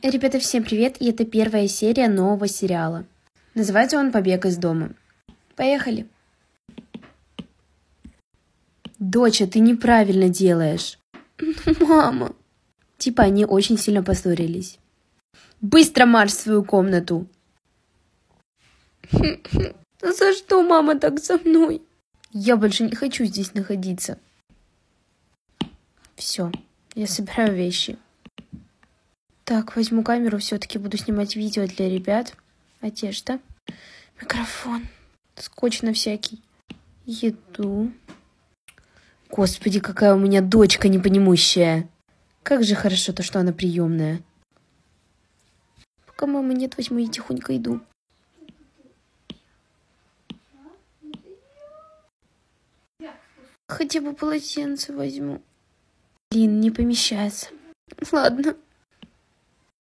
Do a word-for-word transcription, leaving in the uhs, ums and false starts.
Ребята, всем привет, и это первая серия нового сериала. Называется он «Побег из дома». Поехали. Доча, ты неправильно делаешь. Мама. Типа они очень сильно поссорились. Быстро марш в свою комнату. За что мама так со мной? Я больше не хочу здесь находиться. Все, я собираю вещи. Так, возьму камеру, все-таки буду снимать видео для ребят. Одежда. Микрофон. Скотч на всякий. Еду. Господи, какая у меня дочка непонимающая. Как же хорошо то, что она приемная. Пока мамы нет, возьму и тихонько иду. Хотя бы полотенце возьму. Блин, не помещается. Ладно.